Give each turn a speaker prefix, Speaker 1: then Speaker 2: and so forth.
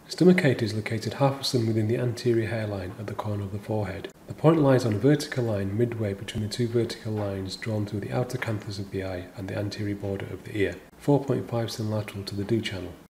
Speaker 1: Stomachaeta is located half a cm within the anterior hairline at the corner of the forehead. The point lies on a vertical line midway between the two vertical lines drawn through the outer canthus of the eye and the anterior border of the ear, 4.5 cm lateral to the dew channel.